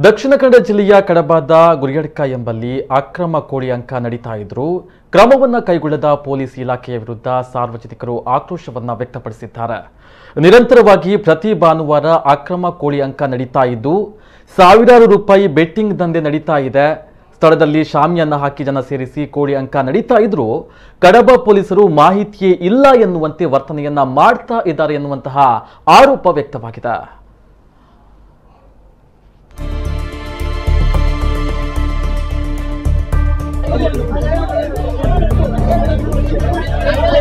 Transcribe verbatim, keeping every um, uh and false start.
ದಕ್ಷಿಣ ಕನ್ನಡ ಜಿಲ್ಲೆಯ ಕಡಬದ ಗುರಿಯಡ್ಕ ಎಂಬಲ್ಲಿ ಅಕ್ರಮ ಕೋಳಿ ಅಂಕ ನಡೀತಾ ಇದ್ರು ಕ್ರಮವನ್ನ ಕೈಗೊಳ್ಳದ ಪೊಲೀಸ್ ಇಲಾಖೆಯ ವಿರುದ್ಧ ಸಾರ್ವಜನಿಕರು ಆಕ್ರೋಶವನ್ನ ವ್ಯಕ್ತಪಡಿಸಿದ್ದಾರೆ. ನಿರಂತರವಾಗಿ ಪ್ರತಿ ಭಾನುವಾರ ಅಕ್ರಮ ಕೋಳಿ ಅಂಕ ನಡೀತಾ ಇದ್ದು ಸಾವಿರಾರು ರೂಪಾಯಿ ಬೆಟ್ಟಿಂಗ್ ದಂಧೆ ನಡೀತಾ ಇದೆ. ಸ್ಥಳದಲ್ಲಿ ಶಾಮಿಯನ್ನ ಹಾಕಿ ಜನ ಸೇರಿಸಿ ಕೋಳಿ ಅಂಕ ನಡೀತಾ ಇದ್ರು ಕಡಬ ಪೊಲೀಸರು ಮಾಹಿತಿಯೇ ಇಲ್ಲ ಎನ್ನುವಂತೆ ವರ್ತನೆಯನ್ನ ಮಾಡ್ತಾ ಇದ್ದಾರೆ ಎನ್ನುವಂತಹ ಆರೋಪ ವ್ಯಕ್ತವಾಗಿದೆ. Thank you.